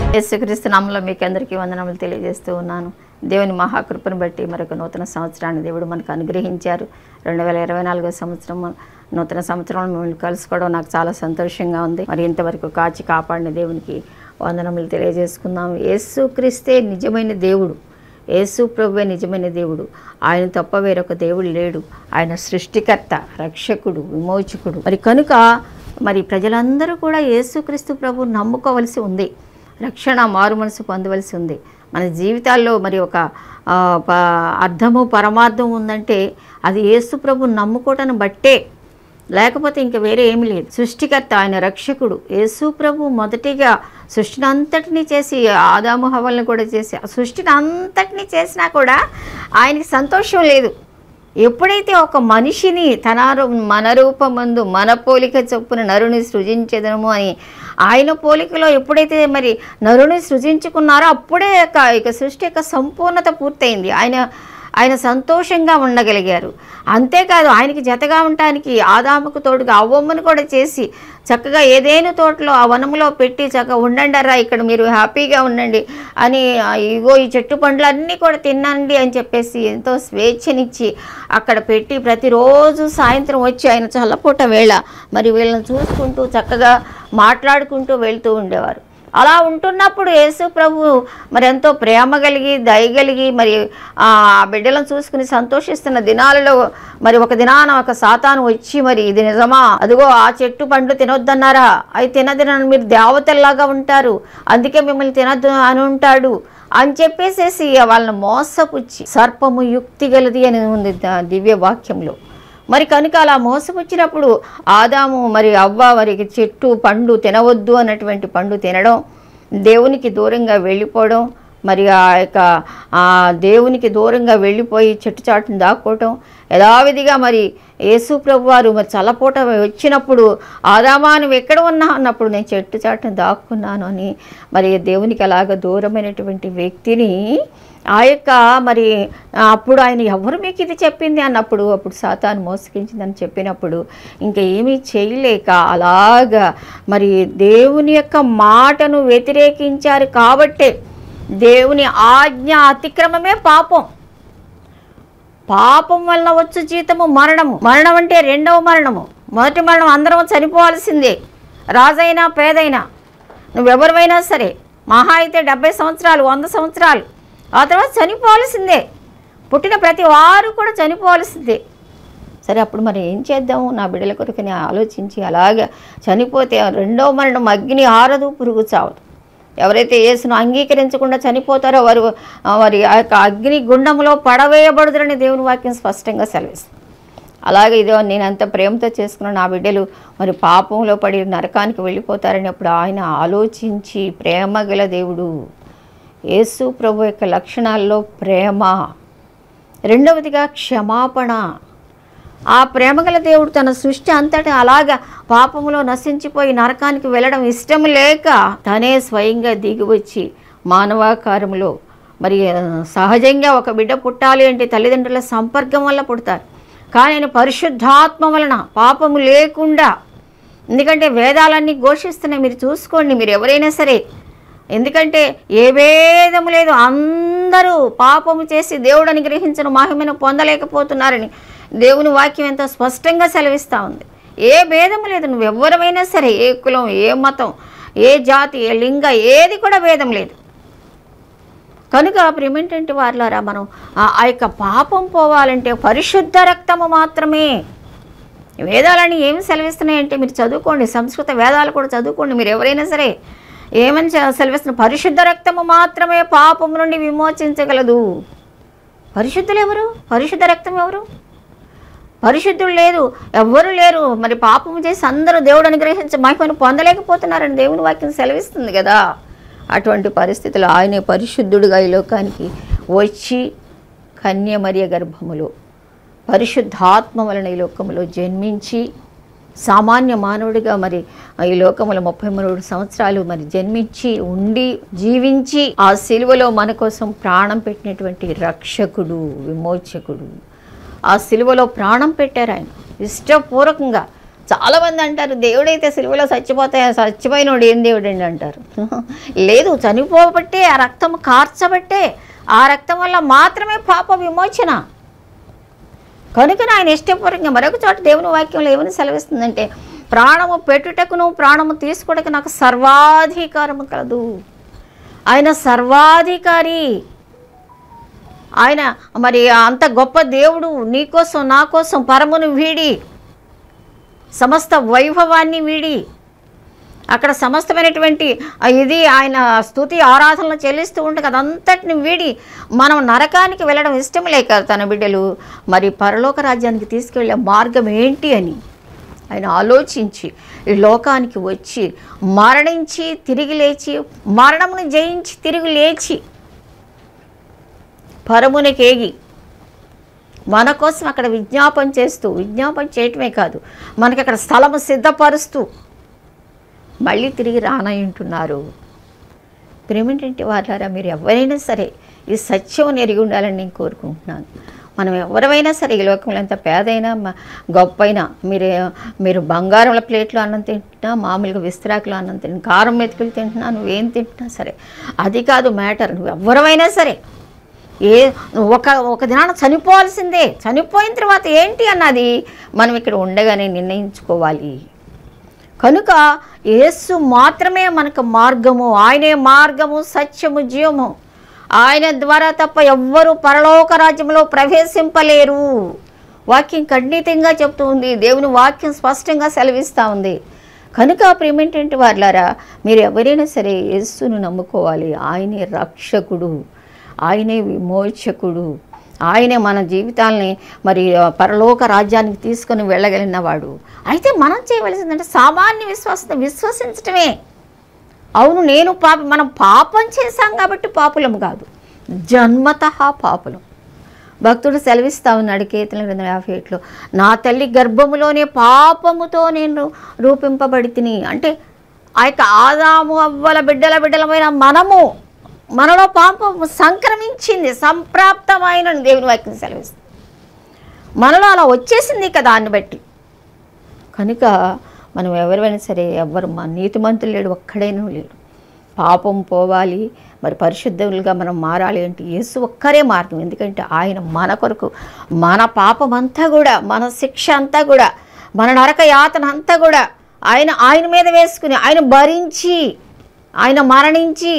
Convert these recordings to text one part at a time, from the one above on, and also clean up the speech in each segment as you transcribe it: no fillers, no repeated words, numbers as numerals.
యేసుక్రీస్తు నామములో మీకు అందరికీ వందనములు తెలియజేస్తూ ఉన్నాను. దేవుని మహాకృపను బట్టి మరొక నూతన సంవత్సరాన్ని దేవుడు మనకు అనుగ్రహించారు. 2024 సంవత్సరం నూతన సంవత్సరంలో మిమ్మల్ని కలుసుకోవడం నాకు చాలా సంతోషంగా ఉంది. మరి ఇంతవరకు కాచి కాపాడిన దేవునికి వందనములు తెలియజేసుకుందాం. యేసుక్రీస్తే నిజమైన దేవుడు, యేసు ప్రభువే నిజమైన దేవుడు. ఆయన తప్ప వేరొక దేవుడు లేడు. ఆయన సృష్టికర్త, రక్షకుడు, విమోచకుడు. మరి కనుక మరి ప్రజలందరూ కూడా యేసుక్రీస్తు ప్రభువుని నమ్ముకోవలసి ఉంది. రక్షణ, మారు మనసు పొందవలసి ఉంది. మన జీవితాల్లో మరి ఒక అర్థము, పరమార్థం ఉందంటే అది యేసు ప్రభువుని నమ్ముకోవటాన్ని బట్టే, లేకపోతే ఇంకా వేరే ఏమీ లేదు. సృష్టికర్త, ఆయన రక్షకుడు. యేసు ప్రభు మొదటిగా సృష్టిని అంతటినీ చేసి, ఆదాము హవ్వలను కూడా చేసి, సృష్టిని అంతటినీ చేసినా కూడా ఆయనకి సంతోషం లేదు. ఎప్పుడైతే ఒక మనిషిని మన రూపమందు మన పోలిక చొప్పున నరుని సృజించెదము అని ఆయన పోలికలో ఎప్పుడైతే మరి నరుని సృజించుకున్నారో అప్పుడే ఇక సృష్టి యొక్క సంపూర్ణత పూర్తయింది. ఆయన సంతోషంగా ఉండగలిగారు. అంతేకాదు, ఆయనకి జతగా ఉండటానికి ఆదాముకు తోడుగా అవ్వమ్మను కూడా చేసి చక్కగా ఏదేను తోటలో ఆ వనములో పెట్టి చక్కగా ఉండండిరా, ఇక్కడ మీరు హ్యాపీగా ఉండండి అని, ఇగో ఈ చెట్టు పండ్లన్నీ కూడా తినండి అని చెప్పేసి ఎంతో స్వేచ్ఛనిచ్చి అక్కడ పెట్టి ప్రతిరోజు సాయంత్రం వచ్చి ఆయన చల్లపూట వేళ మరి వీళ్ళని చూసుకుంటూ చక్కగా మాట్లాడుకుంటూ వెళ్తూ ఉండేవారు. అలా ఉంటున్నప్పుడు యేసు ప్రభు మరి ఎంతో ప్రేమ కలిగి, దయగలిగి మరి ఆ బిడ్డలను చూసుకుని సంతోషిస్తున్న దినాలలో మరి ఒక దినాన ఒక సాతాను వచ్చి, మరి ఇది నిజమా, అదిగో ఆ చెట్టు పండ్లు తినొద్దన్నారా, అవి తినదిన మీరు దేవతల్లాగా ఉంటారు, అందుకే మిమ్మల్ని తినద్దు అని ఉంటాడు అని చెప్పేసేసి వాళ్ళని మోసపుచ్చి, సర్పము యుక్తి గలది అని ఉంది దివ్య వాక్యంలో. మరి కనుక అలా మోసపుచ్చినప్పుడు ఆదాము మరి అవ్వ మరి చెట్టు పండు తినవద్దు అన్నటువంటి పండు తినడం, దేవునికి దూరంగా వెళ్ళిపోవడం, మరి దేవునికి దూరంగా వెళ్ళిపోయి చెట్టు చాటును దాక్కోవటం, యథావిధిగా మరి యేసు ప్రభు వారు మరి చల్లపూట వచ్చినప్పుడు ఆదామా నువ్వు ఎక్కడ ఉన్నా అన్నప్పుడు నేను చెట్టు చాటును దాక్కున్నాను అని మరి దేవునికి అలాగ దూరమైనటువంటి వ్యక్తిని మరి అప్పుడు ఆయన ఎవరు మీకు ఇది చెప్పింది అన్నప్పుడు, అప్పుడు సాతాను మోసగించిందని చెప్పినప్పుడు ఇంకా ఏమీ చేయలేక అలాగా మరి దేవుని యొక్క మాటను వ్యతిరేకించారు. కాబట్టే దేవుని ఆజ్ఞ అతిక్రమమే పాపం. పాపం వలన వచ్చు జీతము మరణము. మరణం అంటే రెండవ మరణము. మొదటి మరణం అందరం చనిపోవాల్సిందే, రాజైనా పేదైనా నువ్వెవరివైనా సరే. మహా అయితే 70 సంవత్సరాలు, 100 సంవత్సరాలు, ఆ తర్వాత చనిపోవాల్సిందే. పుట్టిన ప్రతి వారు కూడా చనిపోవాల్సిందే. సరే, అప్పుడు మరి ఏం చేద్దాము నా బిడ్డల కొరకని ఆలోచించి అలాగే చనిపోతే రెండవ మరణం అగ్ని ఆరదు, పురుగు చావదు. ఎవరైతే యేసును అంగీకరించకుండా చనిపోతారో వారు వారి ఆ యొక్క అగ్ని గుండంలో పడవేయబడుదురని దేవుని వాక్యం స్పష్టంగా సెలవిస్తుంది. అలాగే ఇదో నేను అంత ప్రేమతో చేసుకున్న నా బిడ్డలు మరి పాపంలో పడి నరకానికి వెళ్ళిపోతారని అప్పుడు ఆయన ఆలోచించి, ప్రేమ గల దేవుడు, యేసు ప్రభు యొక్క లక్షణాల్లో ప్రేమ, రెండవదిగా క్షమాపణ. ఆ ప్రేమగల దేవుడు తన సృష్టి అంతటా అలాగా పాపములో నశించిపోయి నరకానికి వెళ్ళడం ఇష్టం లేక తనే స్వయంగా దిగివచ్చి మానవాకారంలో మరి సహజంగా ఒక బిడ్డ పుట్టాలి అంటే తల్లిదండ్రుల సంపర్కం వల్ల పుడతారు. కానీ ఆయన పరిశుద్ధాత్మ వలన పాపము లేకుండా, ఎందుకంటే వేదాలన్నీ ఘోషిస్తున్నాయి, మీరు చూసుకోండి, మీరు ఎవరైనా సరే. ఎందుకంటే ఏ భేదము లేదు, అందరూ పాపము చేసి దేవుడు అనుగ్రహించిన మహిమను పొందలేకపోతున్నారని దేవుని వాక్యం ఎంతో స్పష్టంగా సెలవిస్తూ ఉంది. ఏ భేదము లేదు, నువ్వెవరమైనా సరే, ఏ కులం, ఏ మతం, ఏ జాతి, ఏ లింగ, ఏది కూడా భేదం లేదు. కనుక ప్రేమేంటంటే వారులారా, మనం ఆ యొక్క పాపం పోవాలంటే పరిశుద్ధ రక్తము మాత్రమే. వేదాలని ఏమి సెలవిస్తున్నాయంటే మీరు చదువుకోండి, సంస్కృత వేదాలు కూడా చదువుకోండి. మీరు ఎవరైనా సరే ఏమని సెలవిస్తున్న, పరిశుద్ధ రక్తము మాత్రమే పాపం నుండి విమోచించగలదు. పరిశుద్ధులు ఎవరు? పరిశుద్ధ రక్తం ఎవరు? పరిశుద్ధులు లేదు, ఎవ్వరూ లేరు. మరి పాపము చేసి అందరూ దేవుడు అనుగ్రహించే మహిమను పొందలేకపోతున్నారని దేవుని వాక్యం సెలవిస్తుంది కదా. అటువంటి పరిస్థితులు ఆయనే పరిశుద్ధుడుగా ఈ లోకానికి వచ్చి కన్య మరియ గర్భములో పరిశుద్ధాత్మ వలన ఈ లోకములో జన్మించి సామాన్య మానవుడిగా మరి ఈ లోకములో 33 సంవత్సరాలు మరి జన్మించి ఉండి జీవించి ఆ సిలువలో మన కోసం ప్రాణం పెట్టినటువంటి రక్షకుడు, విమోచకుడు. ఆ సిలువలో ప్రాణం పెట్టారు ఆయన ఇష్టపూర్వకంగా. చాలామంది అంటారు దేవుడైతే సిలువలో చచ్చిపోయినోడు ఏం దేవుడండి అంటారు. లేదు, చనిపోబట్టే, ఆ రక్తం కార్చబట్టే, ఆ రక్తం వల్ల మాత్రమే పాప విమోచన. కనుక ఆయన ఇష్టపూర్వకంగా మరొక చోట దేవుని వాక్యంలో ఏమని సెలవిస్తుందంటే, ప్రాణము పెట్టుటకును ప్రాణము తీసుకోవడానికి నాకు సర్వాధికారము కలదు. ఆయన సర్వాధికారి. ఆయన మరి అంత గొప్ప దేవుడు నీకోసం నా కోసం పరమును వీడి, సమస్త వైభవాన్ని వీడి, అక్కడ సమస్తమైనటువంటి ఇది ఆయన స్తుతి ఆరాధనలు చెల్లిస్తూ ఉంటే అదంతటిని వీడి మనం నరకానికి వెళ్ళడం ఇష్టం లేక తన బిడ్డలు మరి పరలోక రాజ్యానికి తీసుకెళ్ళే మార్గం ఏంటి అని ఆయన ఆలోచించి ఈ లోకానికి వచ్చి మరణించి తిరిగి లేచి, మరణమును జయించి తిరిగి లేచి పరమునకేగి మన కోసం అక్కడ విజ్ఞాపన చేయటమే కాదు, మనకి అక్కడ స్థలము సిద్ధపరుస్తూ మళ్ళీ తిరిగి రానంటున్నారు. ప్రేమేంటంటే వారారా, మీరు ఎవరైనా సరే ఈ సత్యం ఎరిగి ఉండాలని నేను కోరుకుంటున్నాను. మనం ఎవరైనా సరే ఈ లోకంలో ఎంత పేదైనా గొప్పైనా, మీరు బంగారంల ప్లేట్లో అన్నం తింటున్నా, మామూలుగా విస్తరాకులో అన్నం తింటున్నా, కారం మెతుకులు తింటున్నా, నువ్వేం తింటున్నా సరే అది కాదు మ్యాటర్. నువ్వు ఎవరైనా సరే ఒక దినాన చనిపోవాల్సిందే. చనిపోయిన తర్వాత ఏంటి అన్నది మనం ఇక్కడ ఉండగానే నిర్ణయించుకోవాలి. కనుక యేసు మాత్రమే మనకు మార్గము. ఆయనే మార్గము, సత్యము, జీవము. ఆయన ద్వారా తప్ప ఎవ్వరూ పరలోక రాజ్యంలో ప్రవేశింపలేరు. వాక్యం ఖండితంగా చెప్తూ ఉంది. దేవుని వాక్యం స్పష్టంగా సెలవిస్తూ ఉంది. కనుక ప్రేమేంటంటే వారులారా, మీరు ఎవరైనా సరే యేసును నమ్ముకోవాలి. ఆయనే రక్షకుడు, ఆయనే విమోచకుడు, ఆయనే మన జీవితాలని మరి పరలోక రాజ్యానికి తీసుకొని వెళ్ళగలిగినవాడు. అయితే మనం చేయవలసిందంటే సామాన్య విశ్వసించటమే. అవును, మనం పాపం చేశాం కాబట్టి పాపులం కాదు, జన్మతః పాపులం. భక్తుడు సెలవిస్తా ఉన్నాడు కీర్తన 258లో, నా తల్లి గర్భములోనే పాపముతో నేను రూపింపబడి తిని. అంటే ఆ యొక్క ఆదాము అవ్వల బిడ్డలమైన మనలో పాపము సంక్రమించింది, సంప్రాప్తమైన దేవుని వాక్యం సెలవిస్తుంది. మనలో అలా వచ్చేసింది కదా దాన్ని బట్టి. కనుక మనం ఎవరైనా సరే మా నీతిమంతులు లేడు, ఒక్కడైనా లేడు. పాపం పోవాలి, మరి పరిశుద్ధులుగా మనం మారాలి అంటే యేసు ఒక్కరే మార్గం. ఎందుకంటే ఆయన మన కొరకు మన పాపం అంతా కూడా, మన శిక్ష అంతా కూడా, మన నరక యాతన అంతా కూడా ఆయన మీద వేసుకుని, ఆయన భరించి, ఆయన మరణించి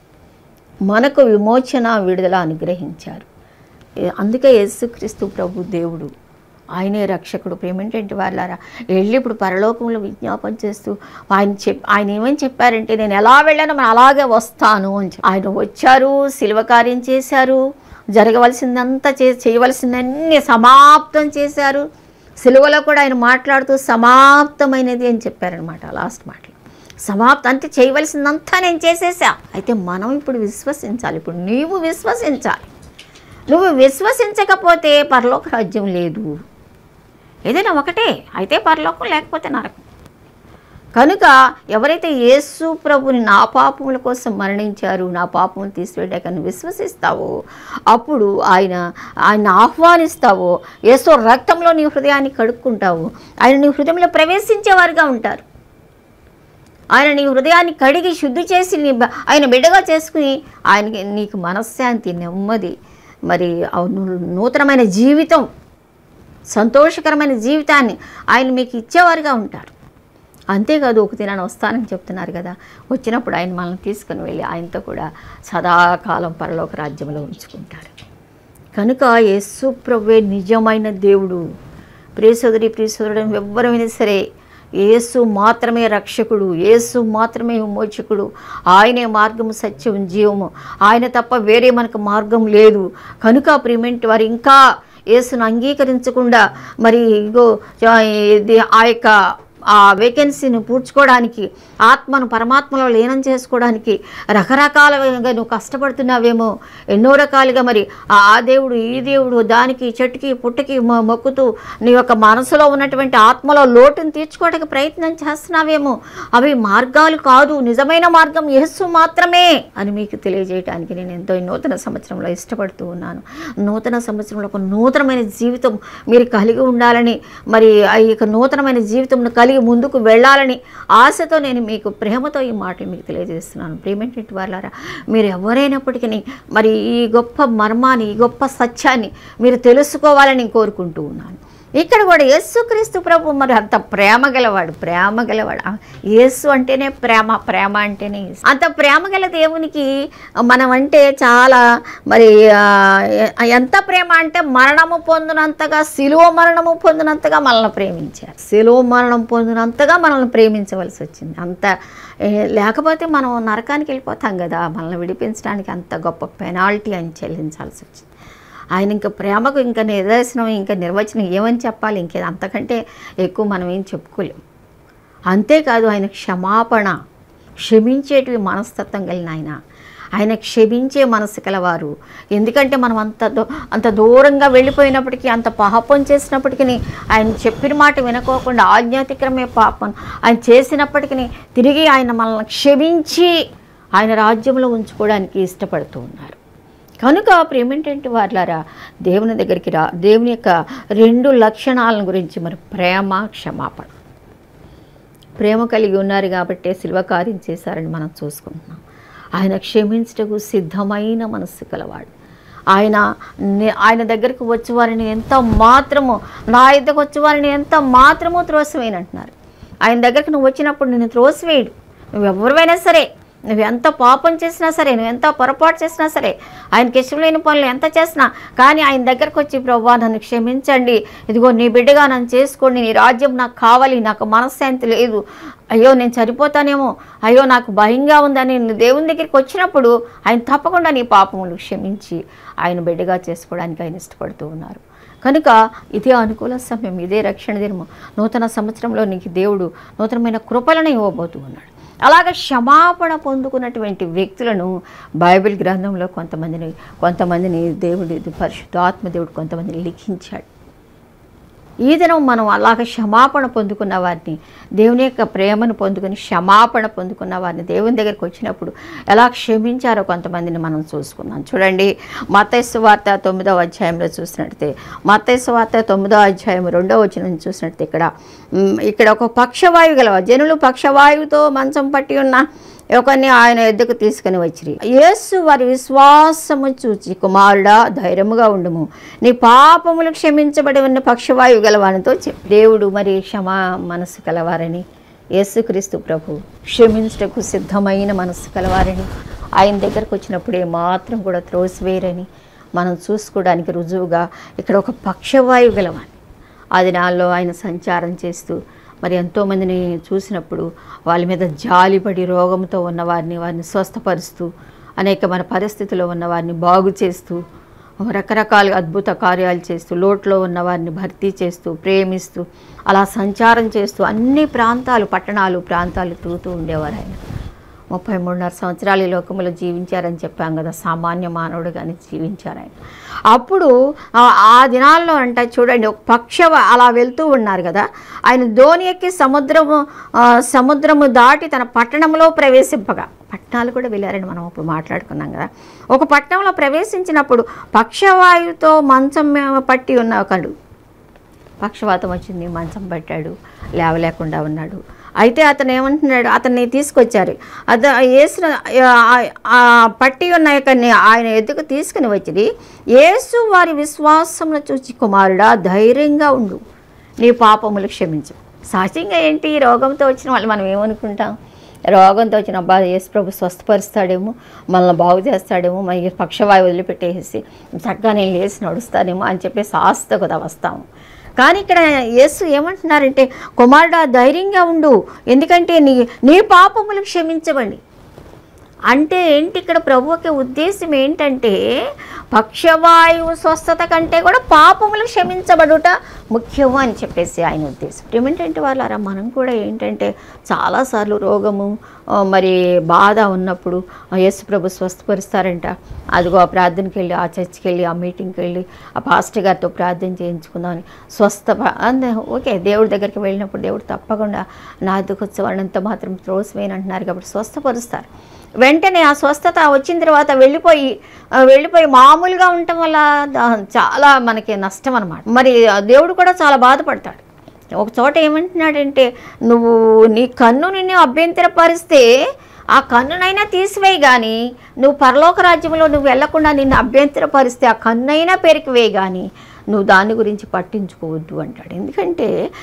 మనకు విమోచన, విడుదల అనుగ్రహించారు. అందుకే యేసుక్రీస్తు ప్రభు దేవుడు, ఆయనే రక్షకుడు. ప్రేమేంటంటే వాళ్ళారా, వెళ్ళి ఇప్పుడు పరలోకంలో విజ్ఞాపన చేస్తూ ఆయన ఏమని చెప్పారంటే, నేను ఎలా వెళ్ళానో మనం అలాగే వస్తాను అని ఆయన వచ్చారు, శిలువ కార్యం చేశారు, జరగవలసిందంతా చేయవలసిందన్నీ సమాప్తం చేశారు. శిలువలో కూడా ఆయన మాట్లాడుతూ సమాప్తమైనది అని చెప్పారనమాట. లాస్ట్ మాటలు సమాప్తం అంటే చేయవలసిందంతా నేను చేసేసా. అయితే మనం ఇప్పుడు విశ్వసించాలి. ఇప్పుడు నీవు విశ్వసించాలి. నువ్వు విశ్వసించకపోతే పరలోక రాజ్యం లేదు. ఏదైనా ఒకటే, అయితే పరలోకం లేకపోతే నరకం. కనుక ఎవరైతే యేసు ప్రభుని నా పాపముల కోసం మరణించారు, నా పాపములు తీసివేయడాకని విశ్వసిస్తావో, అప్పుడు ఆయన ఆహ్వానిస్తావో, యేసు రక్తంలో నీ హృదయాన్ని కడుక్కుంటావు. ఆయన నీ హృదయంలో ప్రవేశించేవారుగా ఉంటారు. ఆయన నీ హృదయాన్ని కడిగి శుద్ధి చేసి ఆయన బిడ్డగా చేసుకుని నీకు మనశ్శాంతి, నెమ్మది, మరి నూతనమైన జీవితం, సంతోషకరమైన జీవితాన్ని ఆయన మీకు ఇచ్చేవారుగా ఉంటారు. అంతేకాదు, ఒక దినాన్ని వస్తానని చెప్తున్నారు కదా, వచ్చినప్పుడు ఆయన మనల్ని తీసుకుని వెళ్ళి ఆయనతో కూడా సదాకాలం పరలోక రాజ్యంలో ఉంచుకుంటారు. కనుక యేసు ప్రభువే నిజమైన దేవుడు. ప్రియసోదరుడు ఎవ్వరైనా సరే, యేసు మాత్రమే రక్షకుడు, యేసు మాత్రమే విమోచకుడు. ఆయనే మార్గము, సత్యం, జీవము. ఆయన తప్ప వేరే మనకు మార్గం లేదు. కనుక ప్రియమైన వారు ఇంకా యేసును అంగీకరించకుండా మరి ఆ వేకెన్సీని పూడ్చుకోవడానికి, ఆత్మను పరమాత్మలో లీనం చేసుకోవడానికి రకరకాలుగా నువ్వు కష్టపడుతున్నావేమో. ఎన్నో రకాలుగా మరి ఆ దేవుడు ఈ దేవుడు దానికి చెట్టుకి పుట్టకి మొక్కుతూ నీ యొక్క మనసులో ఉన్నటువంటి ఆత్మలో లోటును తీర్చుకోవడానికి ప్రయత్నం చేస్తున్నావేమో. అవి మార్గాలు కాదు, నిజమైన మార్గం యేసు మాత్రమే అని మీకు తెలియజేయడానికి నేను ఎంతో ఈ నూతన సంవత్సరంలో ఇష్టపడుతూ ఉన్నాను. నూతన సంవత్సరంలో ఒక నూతనమైన జీవితం మీరు కలిగి ఉండాలని, మరి ఈ యొక్క నూతనమైన జీవితంను కలిగి ముందుకు వెళ్ళాలని ఆశతో నేను మీకు ప్రేమతో ఈ మాటలు మీకు తెలియజేస్తున్నాను. ప్రేమేంటి వాళ్ళారా, మీరు ఎవరైనప్పటికీ మరి ఈ గొప్ప మర్మాన్ని, ఈ గొప్ప సత్యాన్ని మీరు తెలుసుకోవాలని కోరుకుంటూ ఉన్నాను. ఇక్కడ కూడా యేసుక్రీస్తు ప్రభు మరి అంత ప్రేమ గలవాడు. యేసు అంటేనే ప్రేమ అంటేనే అంత ప్రేమ గల దేవునికి మనం అంటే చాలా మరి ఎంత ప్రేమ అంటే మరణము పొందినంతగా, శిలువ మరణము పొందినంతగా మనల్ని ప్రేమించారు. శిలువ మరణం పొందినంతగా మనల్ని ప్రేమించవలసి వచ్చింది. అంత లేకపోతే మనం నరకానికి వెళ్ళిపోతాం కదా. మనల్ని విడిపించడానికి అంత గొప్ప పెనాల్టీ అని చెల్లించాల్సి వచ్చింది. ఆయన ఇంకా ప్రేమకు ఇంకా నిదర్శనం, ఇంకా నిర్వచనం ఏమని చెప్పాలి? ఇంకే అంతకంటే ఎక్కువ మనం ఏం చెప్పుకోలేం. అంతేకాదు ఆయన క్షమించేటివి మనస్తత్వం కలిగిన ఆయన క్షమించే మనసు కలవారు. ఎందుకంటే మనం అంత దూరంగా వెళ్ళిపోయినప్పటికీ, అంత పాపం చేసినప్పటికీ, ఆయన చెప్పిన మాట వినుకోకుండా ఆజ్ఞాతిక్రమే పాపం ఆయన చేసినప్పటికీ తిరిగి ఆయన మనల్ని క్షమించి ఆయన రాజ్యంలో ఉంచుకోవడానికి ఇష్టపడుతూ ఉన్నారు. కనుక ప్రేమేంటంటే వాళ్ళారా, దేవుని దగ్గరికి దేవుని యొక్క 2 లక్షణాలను గురించి మరి ప్రేమ, క్షమాపణ. ప్రేమ కలిగి ఉన్నారు కాబట్టే శిలువ కార్యం చేశారని మనం చూసుకుంటున్నాం. ఆయన క్షమించటకు సిద్ధమైన మనస్సు కలవాడు. ఆయన దగ్గరికి వచ్చేవారిని ఎంత మాత్రము, నా ఇద్దరికి వచ్చేవారిని ఎంత మాత్రమో త్రోసివేయను అంటున్నారు. ఆయన దగ్గరికి నువ్వు వచ్చినప్పుడు నేను త్రోసివేయడు. నువ్వెవరివైనా సరే, నువ్వు ఎంత పాపం చేసినా సరే, నువ్వు ఎంత పొరపాటు చేసినా సరే, ఆయనకి ఇష్టం లేని పనులు ఎంత చేసినా కానీ ఆయన దగ్గరకు వచ్చి, ప్రభువా నన్ను క్షమించండి, ఇదిగో నీ బిడ్డగా నన్ను చేసుకోండి, నీ రాజ్యం నాకు కావాలి, నాకు మనశ్శాంతి లేదు, అయ్యో నేను చనిపోతానేమో, అయ్యో నాకు భయంగా ఉందని దేవుని దగ్గరికి వచ్చినప్పుడు ఆయన తప్పకుండా నీ పాపములు క్షమించి ఆయన బిడ్డగా చేసుకోవడానికి ఆయన ఇష్టపడుతూ ఉన్నారు. కనుక ఇదే అనుకూల సమయం, ఇదే రక్షణ దినము. నూతన సంవత్సరంలో నీకు దేవుడు నూతనమైన కృపలను ఇవ్వబోతూ ఉన్నాడు. అలాగే క్షమాపణ పొందుకున్నటువంటి వ్యక్తులను బైబిల్ గ్రంథంలో కొంతమందిని దేవుడు, పరిశుద్ధాత్మ దేవుడు కొంతమందిని లిఖించాడు. ఈ దినం మనం అలాగ క్షమాపణ పొందుకున్న వారిని, దేవుని యొక్క ప్రేమను పొందుకుని క్షమాపణ పొందుకున్న వారిని దేవుని దగ్గరికి వచ్చినప్పుడు ఎలా క్షమించారో కొంతమందిని మనం చూసుకున్నాం. చూడండి, మత్తయి సువార్త 9వ అధ్యాయంలో చూసినట్లయితే, మత్తయి సువార్త 9వ అధ్యాయం 2వ వచనం చూసినట్లయితే ఇక్కడ ఒక పక్షవాయువు గలవ జనులు పక్షవాయువుతో మంచం పట్టి ఉన్న ఒకరిని ఆయన ఎద్దుకు తీసుకుని వచ్చిరి. యేసు వారి విశ్వాసము చూచి, కుమారుడా ధైర్యముగా ఉండుము, నీ పాపములు క్షమించబడి ఉన్న పక్షవాయువు గలవానితో చెప్పి. దేవుడు మరి క్షమా మనసు కలవారని, యేసుక్రీస్తు ప్రభు క్షమించటకు సిద్ధమైన మనసు కలవారని, ఆయన దగ్గరకు వచ్చినప్పుడే మాత్రం కూడా త్రోసివేయరని మనం చూసుకోవడానికి రుజువుగా ఇక్కడ ఒక పక్షవాయువు గలవాని ఆ దినాల్లో ఆయన సంచారం చేస్తూ మరి ఎంతోమందిని చూసినప్పుడు వాళ్ళ మీద జాలిపడి రోగంతో వారిని స్వస్థపరుస్తూ, అనేకమైన పరిస్థితుల్లో ఉన్న వారిని బాగు చేస్తూ, రకరకాల అద్భుత కార్యాలు చేస్తూ, లోట్లో ఉన్న వారిని భర్తీ చేస్తూ, ప్రేమిస్తూ, అలా సంచారం చేస్తూ అన్ని ప్రాంతాలు తిరుగుతూ ఉండేవారు. ఆయన 33.5 సంవత్సరాలు ఈ లోకంలో జీవించారని చెప్పాం కదా. సామాన్య మానవుడుగానే జీవించారు ఆయన. అప్పుడు ఆ దినాల్లో అంటే చూడండి, ఒక అలా వెళ్తూ ఉన్నారు కదా. ఆయన ధోని ఎక్కి సముద్రము దాటి తన పట్టణంలో ప్రవేశింపగా, పట్టణాలు కూడా వెళ్ళారని మనం అప్పుడు మాట్లాడుకున్నాం కదా. ఒక పట్టణంలో ప్రవేశించినప్పుడు పక్షవాయువుతో మంచం పట్టి ఉన్న ఒకడు, పక్షవాతం వచ్చింది, మంచం పట్టాడు, లేవలేకుండా ఉన్నాడు. అయితే అతను ఏమంటున్నాడు, అతన్ని తీసుకొచ్చారు. యేసు పట్టి ఉన్న యొక్కని ఆయన ఎద్దుకు తీసుకుని వచ్చి, యేసు వారి విశ్వాసమును చూచి, కుమారుడా ధైర్యంగా ఉండు, నీ పాపములు క్షమించు. సహజంగా ఏంటి, రోగంతో వచ్చిన వాళ్ళు మనం ఏమనుకుంటాం, రోగంతో వచ్చిన అబ్బా యేసు ప్రభు స్వస్థపరుస్తాడేమో, మనల్ని బాగు చేస్తాడేమో, మన పక్షవాయువు వదిలిపెట్టేసి చక్కగా నేను లేచి నడుస్తానేమో అని చెప్పేసి ఆశతో కదా వస్తాము. కానీ ఇక్కడ యేసు ఏమంటున్నారంటే, కుమారుడా ధైర్యంగా ఉండు, ఎందుకంటే నీ పాపములు క్షమించబడి. అంటే ఏంటి, ఇక్కడ ప్రభువుకి ఉద్దేశం ఏంటంటే పక్షవాయువు స్వస్థత కంటే కూడా పాపములు క్షమించబడుట ముఖ్యము అని చెప్పేసి ఆయన ఉద్దేశం. ఏమిటంటే వాళ్ళారా, మనం కూడా ఏంటంటే చాలాసార్లు రోగము మరి బాధ ఉన్నప్పుడు యేసు ప్రభు స్వస్థపరుస్తారంట. అదిగో ఆ ప్రార్థనకి వెళ్ళి, ఆ చర్చికి వెళ్ళి, ఆ మీటింగ్కి వెళ్ళి, ఆ పాస్టర్ గారితో ప్రార్థన చేయించుకుందామని ఓకే, దేవుడి దగ్గరికి వెళ్ళినప్పుడు దేవుడు తప్పకుండా నా దుఃఖోత్సవాన్ని ఎంత మాత్రం త్రోసివేయని అంటున్నారు కాబట్టి స్వస్థపరుస్తారు. వెంటనే ఆ స్వస్థత వచ్చిన తర్వాత వెళ్ళిపోయి మామూలుగా ఉండటం వల్ల చాలా మనకి నష్టం అన్నమాట. మరి దేవుడు కూడా చాలా బాధపడతాడు. ఒక చోట ఏమంటున్నాడంటే, నువ్వు నీ కన్ను నిన్ను అభ్యంతరపరిస్తే ఆ కన్నునైనా తీసివేయి, కానీ నువ్వు పరలోక రాజ్యంలో నువ్వు వెళ్లకుండా నిన్ను అభ్యంతరపరిస్తే ఆ కన్నైనా పెరికివేయి, కానీ నువ్వు దాని గురించి పట్టించుకోవద్దు అంటాడు. ఎందుకంటే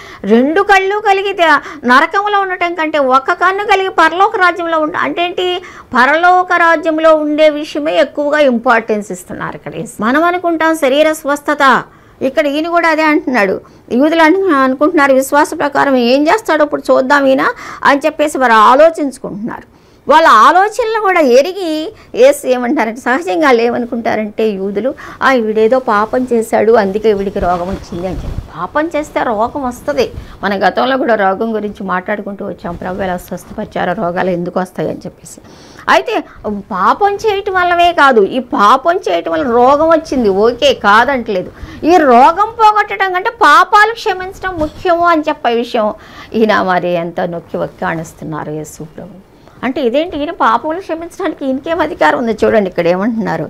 2 కళ్ళు కలిగి నరకంలో ఉండటం కంటే 1 కన్ను కలిగి పరలోక రాజ్యంలో అంటే ఏంటి, పరలోక రాజ్యంలో ఉండే విషయమే ఎక్కువగా ఇంపార్టెన్స్ ఇస్తున్నారు ఇక్కడ. మనం అనుకుంటాం శరీర స్వస్థత, ఇక్కడ ఈయన కూడా అదే అంటున్నాడు. యూదులు అనుకుంటున్నారు విశ్వాస ప్రకారం ఏం చేస్తాడో ఇప్పుడు చూద్దాం ఈయన అని చెప్పేసి వారు ఆలోచించుకుంటున్నారు. వాళ్ళ ఆలోచనలు కూడా ఎరిగి యేసు ఏమంటారంటే, సహజంగా వాళ్ళు ఏమనుకుంటారంటే యూదులు, వీడేదో పాపం చేశాడు అందుకే వీడికి రోగం వచ్చింది అని చెప్పి. పాపం చేస్తే రోగం వస్తుంది. మన గతంలో కూడా రోగం గురించి మాట్లాడుకుంటూ వచ్చాం. ప్రభు ఎలా స్వస్థపరిచారో, రోగాలు ఎందుకు వస్తాయి అని చెప్పేసి. అయితే పాపం చేయటం వల్లవే కాదు, ఈ పాపం చేయటం వల్ల రోగం వచ్చింది, ఓకే, కాదంటలేదు. ఈ రోగం పోగొట్టడం కంటే పాపాలు క్షమించడం ముఖ్యము అని చెప్పే విషయం ఈయన మరి ఎంత నొక్కి వక్కాణిస్తున్నారు యేసు ప్రభు. అంటే ఇదేంటి, ఈయన పాపములు క్షమించడానికి ఈయనకేం అధికారం ఉంది? చూడండి ఇక్కడ ఏమంటున్నారు,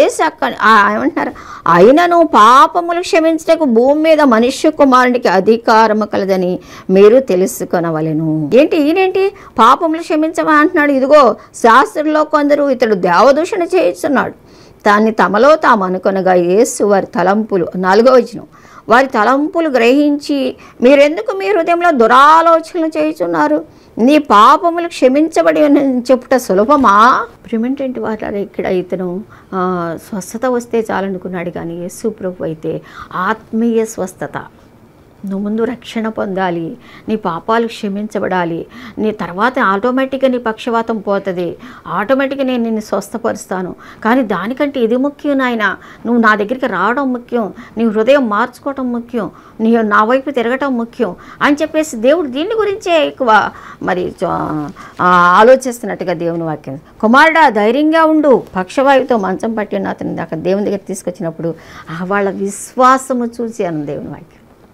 ఏమంటున్నారు, అయినను పాపములు క్షమించటకు భూమి మీద మనుష్య కుమారునికి అధికారము కలదని మీరు తెలుసుకొనవలెను. ఈయనేంటి పాపములు క్షమించమని అంటున్నాడు? ఇదిగో శాస్త్రుల్లో కొందరు ఇతడు దేవదూషణ చేయిస్తున్నాడు, దాన్ని తమలో తాము అనుకొనగా యేసు వారి తలంపులు, 4వ వచనం, వారి తలంపులు గ్రహించి మీరెందుకు మీ హృదయంలో దురాలోచనలు చేయుచున్నారు, నీ పాపములు క్షమించబడి చెప్పుట సులభమా? ప్రిమెంటెంట్ వారు ఇక్కడ ఇతను స్వస్థత వస్తే చాలనుకున్నాడు, కానీ యేసు ప్రభు అయితే ఆత్మీయ స్వస్థత. నువ్వు ముందు రక్షణ పొందాలి, నీ పాపాలు క్షమించబడాలి, నీ తర్వాత ఆటోమేటిక్గా నీ పక్షవాతం పోతుంది, ఆటోమేటిక్గా నేను నిన్ను స్వస్థపరుస్తాను. కానీ దానికంటే ఇది ముఖ్యం నాయన, నువ్వు నా దగ్గరికి రావడం ముఖ్యం, నీ హృదయం మార్చుకోవటం ముఖ్యం, నీ నా వైపు తిరగటం ముఖ్యం అని చెప్పేసి దేవుడు దీని గురించే ఎక్కువ మరి ఆలోచిస్తున్నట్టుగా దేవుని వాక్యం. కుమారుడా ధైర్యంగా ఉండు, పక్షవాయువుతో మంచం పట్టి ఉన్న అతని అక్కడ దేవుని దగ్గర తీసుకొచ్చినప్పుడు వాళ్ళ విశ్వాసము చూసి అన్న దేవుని వాక్యం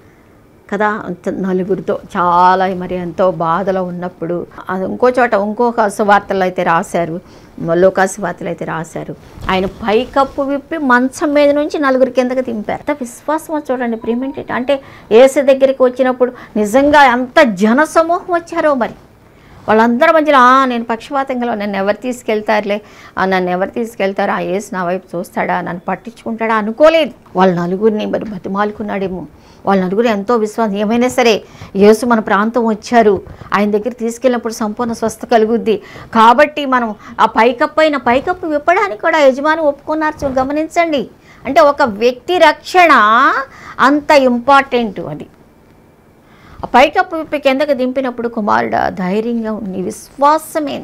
కదా. నలుగురితో చాలా మరి ఎంతో బాధలో ఉన్నప్పుడు ఇంకో చోట ఇంకొక సువార్తలు అయితే రాశారు, లోకాసు వార్తలు అయితే రాశారు, ఆయన పైకప్పు విప్పి మంచం మీద నుంచి 4 కిందకి దింపారు. అంత విశ్వాసం చూడండి ప్రేమేంటి. అంటే యేసు దగ్గరికి వచ్చినప్పుడు నిజంగా ఎంత జన సమూహం వచ్చారో మరి. వాళ్ళందరి మధ్యలో నేను పక్షపాతంగా నన్ను ఎవరు తీసుకెళ్తారు, ఆ యేసు నా వైపు చూస్తాడా, నన్ను పట్టించుకుంటాడా అనుకోలేదు. వాళ్ళ 4 మరి బతిమాలుకున్నాడేమో. వాళ్ళ 4 ఎంతో విశ్వాసం, ఏమైనా సరే యేసు మన ప్రాంతం వచ్చారు, ఆయన దగ్గర తీసుకెళ్ళినప్పుడు సంపూర్ణ స్వస్థ కలుగుద్ది కాబట్టి మనం ఆ పైకప్పు విప్పడానికి కూడా యజమాని ఒప్పుకున్నారు. గమనించండి, అంటే ఒక వ్యక్తి రక్షణ అంత ఇంపార్టెంట్. అది ఆ పైకప్పు విప్పి కిందకి దింపినప్పుడు కుమారుడు ధైర్యంగా నీ విశ్వాసమే.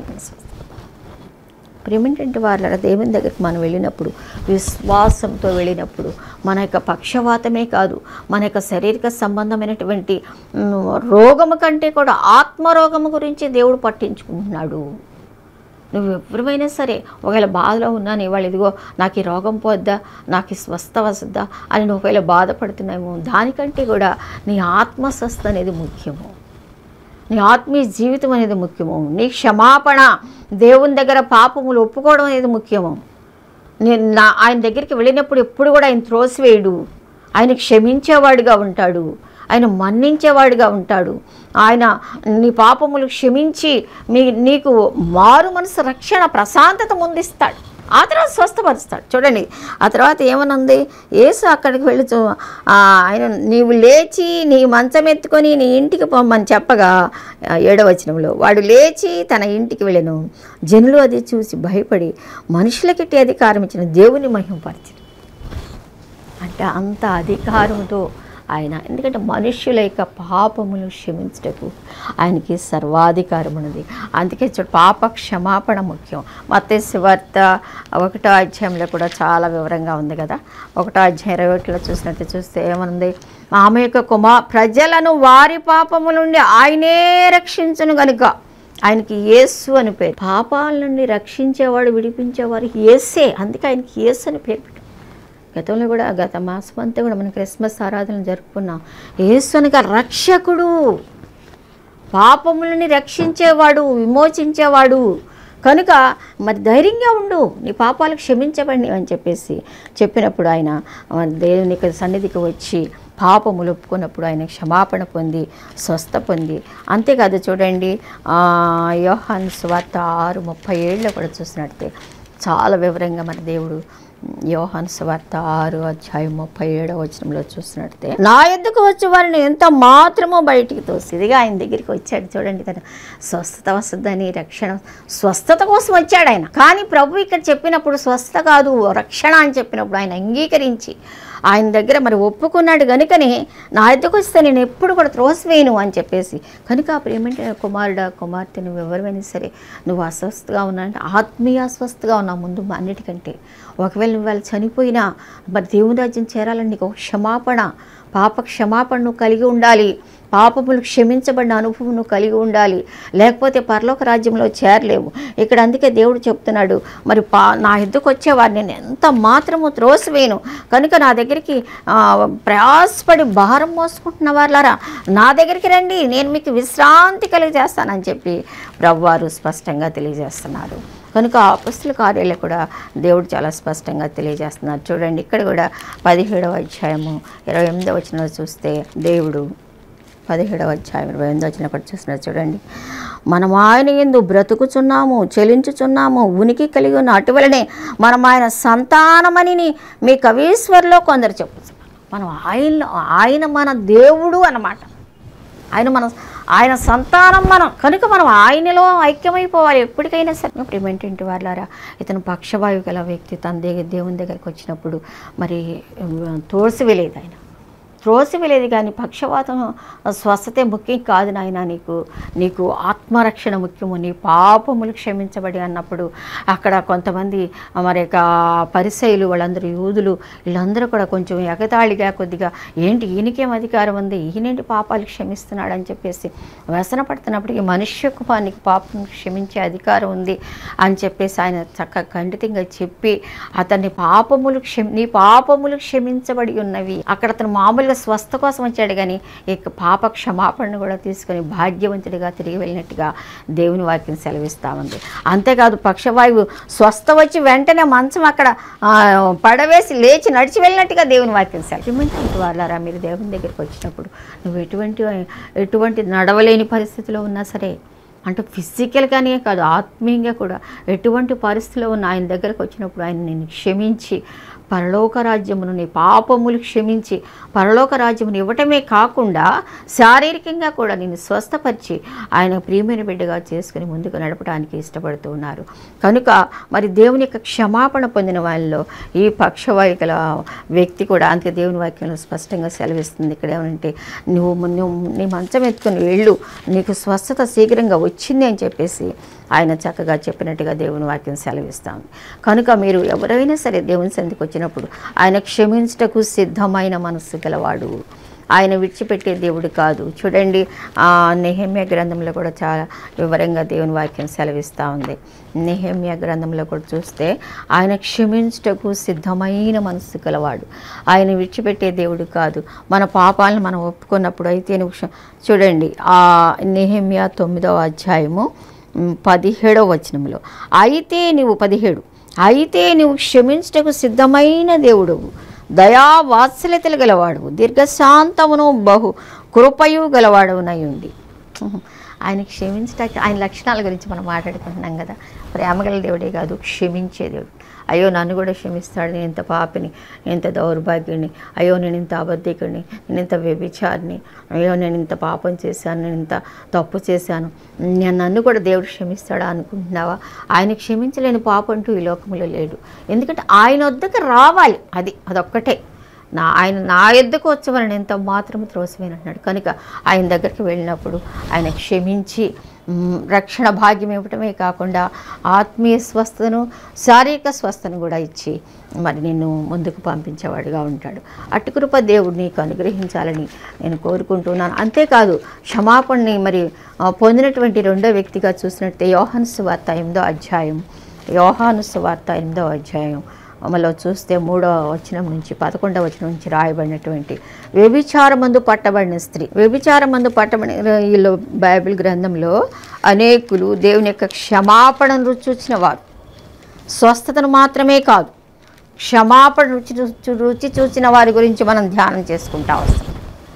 ప్రేమేంటంటే వాళ్ళ దేవుని దగ్గరికి మనం వెళ్ళినప్పుడు విశ్వాసంతో వెళ్ళినప్పుడు మన యొక్క పక్షవాతమే కాదు, మన యొక్క శారీరక సంబంధమైనటువంటి రోగము కంటే కూడా ఆత్మరోగము గురించి దేవుడు పట్టించుకుంటున్నాడు. నువ్వు ఎవరివైనా సరే ఒకవేళ బాధలో ఉన్నాను, ఇవాళ ఇదిగో నాకు ఈ రోగం పోద్దా, నాకు ఈ స్వస్థ వస్తుందా అని నువ్వు ఒకవేళ బాధపడుతున్నామో, దానికంటే కూడా నీ ఆత్మస్వస్థ అనేది ముఖ్యము, నీ ఆత్మీయ జీవితం అనేది ముఖ్యము, నీ క్షమాపణ దేవుని దగ్గర పాపములు ఒప్పుకోవడం అనేది ముఖ్యము. ఆయన దగ్గరికి వెళ్ళినప్పుడు ఎప్పుడు కూడా ఆయన త్రోసివేయడు, ఆయన క్షమించేవాడిగా ఉంటాడు, ఆయన మన్నించేవాడిగా ఉంటాడు. ఆయన నీ పాపములు క్షమించి నీకు మారు మనసు రక్షణ ప్రశాంతత ముందిస్తాడు, ఆ తర్వాత స్వస్థపరుస్తాడు. చూడండి ఆ తర్వాత ఏమనుంది, యేసు అక్కడికి వెళ్ళి ఆయన నీవు లేచి నీ మంచం ఎత్తుకొని నీ ఇంటికి పొమ్మని చెప్పగా 7వ వచనంలో వాడు లేచి తన ఇంటికి వెళ్ళెను. జనులు అది చూసి భయపడి మనుషులకి అధికారం ఇచ్చిన దేవుని మహిమపరిచారు. అంటే అంత అధికారంతో ఆయన. ఎందుకంటే మనుష్యుల యొక్క పాపములు క్షమించుటకు ఆయనకి సర్వాధికారం ఉన్నది. అందుకే పాప క్షమాపణ ముఖ్యం. మత్తయి సువార్త 1వ అధ్యాయంలో కూడా చాలా వివరంగా ఉంది కదా. 1వ అధ్యాయం 21లో చూస్తే ఏమనుంది? ఆమె యొక్క ప్రజలను వారి పాపముల నుండి ఆయనే రక్షించును గనుక ఆయనకి యేసు అని పేరు. పాపాల నుండి రక్షించేవాడు, విడిపించేవాడు యేసే. అందుకే ఆయనకి యేసు అని పేరు పెట్టాం. గతంలో కూడా గత మాసం అంతా కూడా మనం క్రిస్మస్ ఆరాధన జరుపుకున్నాం. యేసు అనగా రక్షకుడు, పాపములని రక్షించేవాడు, విమోచించేవాడు. కనుక మరి ధైర్యంగా ఉండు, నీ పాపాలు క్షమించబడి అని చెప్పినప్పుడు ఆయన దేవుని సన్నిధికి వచ్చి పాపములు ఒప్పుకున్నప్పుడు ఆయన క్షమాపణ పొంది స్వస్థ పొంది. అంతేకాదు చూడండి, యోహాను సువార్త 6:37 కూడా చూసినట్టే చాలా వివరంగా మరి దేవుడు యోహాను సువార్త 6:37 చూసినట్టే, నా యొద్దకు వచ్చే వారిని ఎంత మాత్రమో బయటికి తోసిదిగా ఆయన దగ్గరికి వచ్చాడు. చూడండి, తన స్వస్థత వస్తుందని, రక్షణ స్వస్థత కోసం వచ్చాడు ఆయన. కానీ ప్రభు ఇక్కడ చెప్పినప్పుడు స్వస్థత కాదు రక్షణ అని చెప్పినప్పుడు ఆయన అంగీకరించి ఆయన దగ్గర మరి ఒప్పుకున్నాడు. కనుకనే నా యొద్దకు వస్తే నేను ఎప్పుడు కూడా త్రోసివేయను అని కనుక అప్పుడు ఏమంటే, కుమారుడా కుమార్తె నువ్వు ఎవరివైనా సరే నువ్వు అస్వస్థగా ఉన్నా అంటే ఆత్మీయ అస్వస్థగా ఉన్నావు ముందు అన్నిటికంటే. ఒకవేళ నువ్వు వాళ్ళు చనిపోయినా మరి దేవుని రాజ్యం చేరాలని నీకు క్షమాపణ, పాప క్షమాపణ నువ్వు కలిగి ఉండాలి. పాపములు క్షమించబడిన అనుభవం నువ్వు కలిగి ఉండాలి, లేకపోతే పరలోక రాజ్యంలో చేరలేవు. ఇక్కడ అందుకే దేవుడు చెప్తున్నాడు, మరి నా ఎద్దుకు వచ్చేవారు నేను ఎంత మాత్రము త్రోసివేయను. కనుక నా దగ్గరికి ప్రయాసపడి భారం మోసుకుంటున్న వాళ్ళారా నా దగ్గరికి రండి, నేను మీకు విశ్రాంతి కలిగజేస్తానని చెప్పి ప్రభువారు స్పష్టంగా తెలియజేస్తున్నారు. కనుక అపొస్తలుల కార్యాలు కూడా దేవుడు చాలా స్పష్టంగా తెలియజేస్తున్నారు. చూడండి, ఇక్కడ కూడా 17వ అధ్యాయము 28వ వచనంలో చూస్తే దేవుడు 17వ అధ్యాయం 28వ వచనం కూడా చూస్తున్నారు. చూడండి, మనం ఆయన యందు బ్రతుకుచున్నాము, చెలించుచున్నాము, ఉనికి కలిగి ఉన్న అటువలనే మనం ఆయన సంతానమని మీ కవీశ్వరులో కొందరు చెప్పుతున్నారు. మనం ఆయన మన దేవుడు అన్నమాట. ఆయన సంతానం మనం. కనుక మనం ఆయనలో ఐక్యమైపోవాలి ఎప్పటికైనా సరే. ఇప్పుడు ఏమిటంటే వాళ్ళారా, ఇతను పక్షవాయువు గల వ్యక్తి తన దేవుని దగ్గరికి వచ్చినప్పుడు మరి త్రోసివేలేదు కానీ పక్షవాతం స్వస్థతే ముఖ్యం కాదు నాయన, నీకు ఆత్మరక్షణ ముఖ్యము, నీ పాపములు క్షమించబడి అన్నప్పుడు అక్కడ కొంతమంది మరి పరిసయ్యులు వాళ్ళందరూ యూదులు వీళ్ళందరూ కూడా కొంచెం ఎగతాళిగా కొద్దిగా ఏంటి ఈయనకేం అధికారం ఉంది, ఈయనేంటి పాపాలు క్షమిస్తున్నాడు అని వ్యసన పడుతున్నప్పటికీ మనుష్య కుమారునికి పాపం క్షమించే అధికారం ఉంది అని ఆయన చక్కగా ఖండితంగా చెప్పి అతన్ని నీ పాపములు క్షమించబడి ఉన్నవి. అక్కడ అతను మామూలు స్వస్థ కోసం వచ్చాడు కానీ ఇక పాప క్షమాపణను కూడా తీసుకొని భాగ్యవంతుడిగా తిరిగి వెళ్ళినట్టుగా దేవుని వాక్యం సెలవిస్తూ ఉంది. అంతేకాదు పక్షవాయువు స్వస్థ వచ్చి వెంటనే మంచం అక్కడ పడవేసి లేచి నడిచి వెళ్ళినట్టుగా దేవుని వాక్యం సెలవించండి. వాళ్ళారా, మీరు దేవుని దగ్గరికి వచ్చినప్పుడు నువ్వు ఎటువంటి నడవలేని పరిస్థితిలో ఉన్నా సరే, అంటే ఫిజికల్గానే కాదు ఆత్మీయంగా కూడా ఎటువంటి పరిస్థితిలో ఉన్న ఆయన దగ్గరకు వచ్చినప్పుడు ఆయన నిన్ను క్షమించి పరలోక రాజ్యమును, నీ పాపములు క్షమించి పరలోక రాజ్యమును ఇవ్వటమే కాకుండా శారీరకంగా కూడా నిన్ను స్వస్థపరిచి ఆయన ప్రియమైన బిడ్డగా చేసుకుని ముందుకు నడపడానికి ఇష్టపడుతూ ఉన్నారు. కనుక మరి దేవుని యొక్క క్షమాపణ పొందిన వాళ్ళలో ఈ పక్షవాయు గల వ్యక్తి కూడా అంతే దేవుని వాక్యంలో స్పష్టంగా సెలవిస్తుంది. ఇక్కడ ఏమంటే నువ్వు నీ మంచం ఎత్తుకుని వెళ్ళు, నీకు స్వస్థత శీఘ్రంగా వచ్చింది అని ఆయన చక్కగా చెప్పినట్టుగా దేవుని వాక్యం సెలవిస్తాము. కనుక మీరు ఎవరైనా సరే దేవుని సన్నిధికి వచ్చినప్పుడు ఆయన క్షమించుటకు సిద్ధమైన మనస్సు గలవాడు, ఆయన విడిచిపెట్టే దేవుడు కాదు. చూడండి, నెహెమ్యా గ్రంథంలో కూడా చాలా వివరంగా దేవుని వాక్యం సెలవిస్తూ ఉంది. నెహెమ్యా గ్రంథంలో కూడా చూస్తే ఆయన క్షమించుటకు సిద్ధమైన మనస్సు గలవాడు, ఆయన విడిచిపెట్టే దేవుడు కాదు. మన పాపాలను మనం ఒప్పుకున్నప్పుడు అయితే చూడండి, నెహెమ్యా 9వ అధ్యాయము 17వ వచనంలో అయితే నీవు క్షమించుటకు సిద్ధమైన దేవుడు, దయా వాత్సల్యతలు గలవాడు, దీర్ఘశాంతమును బహు కృపయు గలవాడవునై ఉండి. ఆయన క్షమించటానికి ఆయన లక్షణాల గురించి మనం మాట్లాడుకుంటున్నాం కదా. ప్రేమగల దేవుడే కాదు, క్షమించే దేవుడు. అయ్యో నన్ను కూడా క్షమిస్తాడు, నేను ఇంత పాపిని, నేను ఇంత దౌర్భాగ్యుని, అయ్యో నేను ఇంత అబద్ధికుడిని, నేను ఇంత వ్యభిచారిని, అయ్యో నేను ఇంత పాపం చేశాను, నేను ఇంత తప్పు చేశాను, నన్ను కూడా దేవుడు క్షమిస్తాడా అనుకుంటున్నావా? ఆయన క్షమించలేని పాపం అంటూ ఈ లోకంలో లేడు. ఎందుకంటే ఆయన వద్దకు రావాలి, అదొక్కటే. ఆయన నా యొద్దకు వచ్చేవారిని ఎంత మాత్రం త్రోసివేయను అంటున్నాడు. కనుక ఆయన దగ్గరికి వెళ్ళినప్పుడు ఆయన క్షమించి రక్షణ భాగ్యం ఇవ్వటమే కాకుండా ఆత్మీయ స్వస్థను, శారీరక స్వస్థను కూడా ఇచ్చి మరి నిన్ను ముందుకు పంపించేవాడుగా ఉంటాడు. అటు కృప దేవుడు నీకు అనుగ్రహించాలని నేను కోరుకుంటున్నాను. అంతేకాదు క్షమాపణని మరి పొందినటువంటి రెండో వ్యక్తిగా చూసినట్టే యోహాను సువార్త 8వ అధ్యాయం, యోహాను సువార్త 8వ అధ్యాయం మళ్ళీ చూస్తే 3వ వచనం నుంచి 11వ వచనం నుంచి రాయబడినటువంటి వ్యభిచారమందు పట్టబడిన స్త్రీ. వ్యభిచారమందు పట్టబడిన వీళ్ళు బైబిల్ గ్రంథంలో అనేకులు దేవుని యొక్క క్షమాపణను రుచి చూసిన వారు, స్వస్థతను మాత్రమే కాదు క్షమాపణ రుచి చూసిన వారి గురించి మనం ధ్యానం చేసుకుంటా వస్తాం.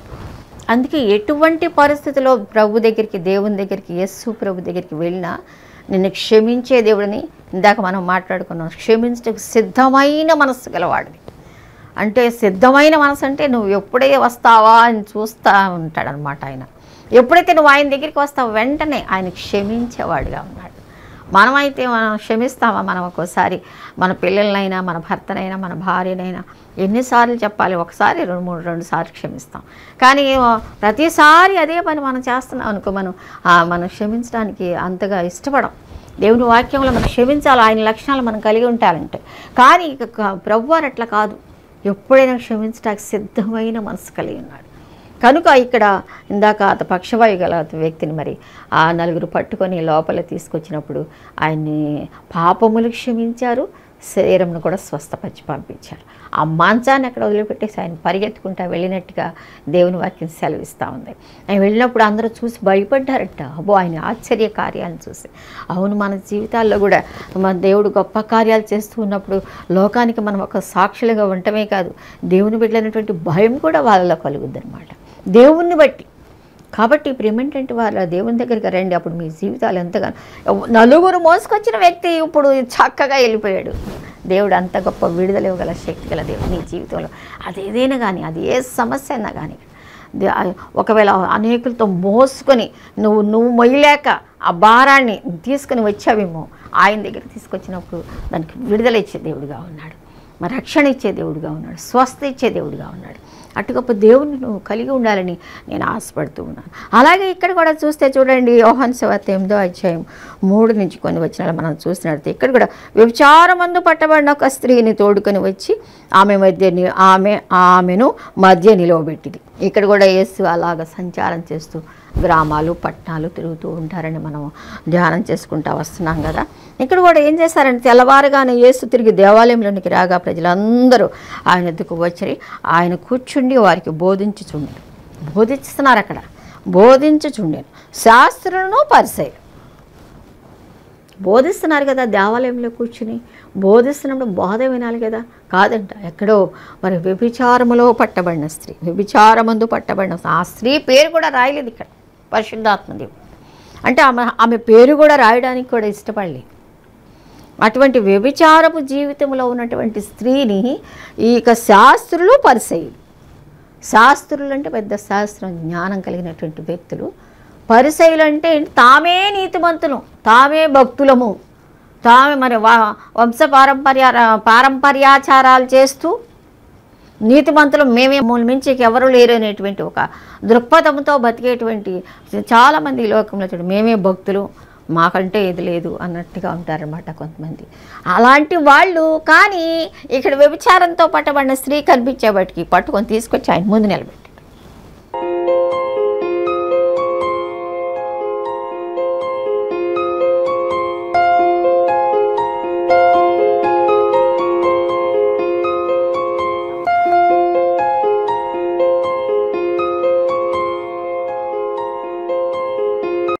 అందుకే ఎటువంటి పరిస్థితిలో ప్రభు దగ్గరికి, దేవుని దగ్గరికి, యేసు ప్రభు దగ్గరికి వెళ్ళినా నిన్ను క్షమించే దేవుడిని ఇందాక మనం మాట్లాడుకున్నాం. క్షమించడానికి సిద్ధమైన మనస్సు గలవాడిని. అంటే సిద్ధమైన మనసు అంటే నువ్వు ఎప్పుడే వస్తావా అని చూస్తూ ఉంటాడనమాట ఆయన. ఎప్పుడైతే నువ్వు ఆయన దగ్గరికి వస్తావో వెంటనే ఆయన క్షమించేవాడిగా ఉన్నాడు. మనమైతే మనం క్షమిస్తామా? మనం ఒక్కోసారి మన పిల్లలనైనా, మన భర్తనైనా, మన భార్యనైనా ఎన్నిసార్లు చెప్పాలి? ఒకసారి 2 సార్లు క్షమిస్తాం. కానీ ప్రతిసారి అదే పని మనం చేస్తున్నాం అనుకో, మనం క్షమించడానికి అంతగా ఇష్టపడం. దేవుని వాక్యంలో మనం క్షమించాలి, ఆయన లక్షణాలు మనం కలిగి ఉంటారంటే. కానీ ప్రభువారు అట్లా కాదు, ఎప్పుడైనా క్షమించడానికి సిద్ధమైన మనసు కలిగి ఉన్నాడు. కనుక ఇక్కడ ఇందాక పక్షవాయు గల వ్యక్తిని మరి ఆ 4 పట్టుకొని లోపల తీసుకొచ్చినప్పుడు ఆయన్ని పాపములు క్షమించారు, శరీరంను కూడా స్వస్థపరిచి పంపించారు. ఆ మంచాన్ని అక్కడ వదిలిపెట్టేసి ఆయన పరిగెత్తుకుంటా వెళ్ళినట్టుగా దేవుని వాక్యం సెలవిస్తూ ఉంది. ఆయన వెళ్ళినప్పుడు అందరూ చూసి భయపడ్డారట. అబ్బో, ఆయన ఆశ్చర్య కార్యాలను చూసి. అవును, మన జీవితాల్లో కూడా మన దేవుడు గొప్ప కార్యాలు చేస్తూ ఉన్నప్పుడు లోకానికి మనం ఒక సాక్షులుగా ఉండటమే కాదు, దేవుని బిడ్డలైనటువంటి భయం కూడా వాళ్ళలో కలుగుద్ది అనమాట, దేవుణ్ణి బట్టి. కాబట్టి ఇప్పుడు ఏమిటంటే వాళ్ళ దేవుని దగ్గరికి రండి, అప్పుడు మీ జీవితాలు ఎంతగానో. 4 మోసుకొచ్చిన వ్యక్తి ఇప్పుడు చక్కగా వెళ్ళిపోయాడు. దేవుడు అంత గొప్ప విడుదల ఇవ్వగల శక్తి గల దేవుడు నీ జీవితంలో. అదేదైనా కానీ, అది ఏ సమస్య అయినా కానీ, ఒకవేళ అనేకులతో మోసుకొని నువ్వు మొయ్యలేక ఆ భారాన్ని తీసుకుని వచ్చావేమో, ఆయన దగ్గర తీసుకొచ్చినప్పుడు దానికి విడుదల ఇచ్చే దేవుడుగా ఉన్నాడు, మరి రక్షణ ఇచ్చే దేవుడుగా ఉన్నాడు, స్వస్థ ఇచ్చే దేవుడుగా ఉన్నాడు. అటు గొప్ప దేవుని నువ్వు కలిగి ఉండాలని నేను ఆశపడుతూ ఉన్నాను. అలాగే ఇక్కడ కూడా చూస్తే చూడండి, యోహాను సువార్త 8వ అధ్యాయం 3 నుంచి కొన్ని వచనాలు మనం చూసినట్లయితే ఇక్కడ కూడా వ్యభిచారమందు పట్టబడిన ఒక స్త్రీని తోడుకొని వచ్చి ఆమెను మధ్య నిలవబెట్టింది. ఇక్కడ కూడా యేసు అలాగ సంచారం చేస్తూ గ్రామాలు, పట్టణాలు తిరుగుతూ ఉంటారని మనం ధ్యానం చేసుకుంటూ వస్తున్నాం కదా. ఇక్కడ కూడా ఏం చేశారంటే తెల్లవారుగానే యేసు తిరిగి దేవాలయంలోనికి రాగా ప్రజలందరూ ఆయన ఎద్దుకు వచ్చి ఆయన కూర్చుండి వారికి బోధిస్తున్నారు. అక్కడ బోధించుచుండెను. శాస్త్రులను పరిసయ్యులు బోధిస్తున్నారు కదా, దేవాలయంలో కూర్చుని బోధిస్తున్నప్పుడు బోధ వినాలి కదా. కాదంట, ఎక్కడో మరి వ్యభిచారములో పట్టబడిన స్త్రీ, వ్యభిచారమందు పట్టబడిన ఆ స్త్రీ పేరు కూడా రాయలేదు ఇక్కడ పరిశుద్ధాత్మదేవుడు. అంటే ఆమె పేరు కూడా రాయడానికి కూడా ఇష్టపడలేదు. అటువంటి వ్యభిచారపు జీవితంలో ఉన్నటువంటి స్త్రీని ఇక శాస్త్రులు పరిసయ్యులు, శాస్త్రులు అంటే పెద్ద శాస్త్రం జ్ఞానం కలిగినటువంటి వ్యక్తులు, పరిసయ్యులు అంటే తామే నీతిమంతులు, తామే భక్తులము, తామే మరి వంశ పారంపర్యాచారాలు చేస్తూ నీతిమంతులు మేమే మించి ఎవరు లేరు అనేటువంటి ఒక దృక్పథంతో బతికేటువంటి చాలామంది ఈ లోకంలో చూడండి, మేమే భక్తులు, మాకంటే ఇది లేదు అన్నట్టుగా ఉంటారన్నమాట కొంతమంది. అలాంటి వాళ్ళు కానీ ఇక్కడ వ్యభిచారంతో పట్టబడిన స్త్రీ కనిపించేవాటికి పట్టుకొని తీసుకొచ్చి ఆయన ముందు నిలబెట్టి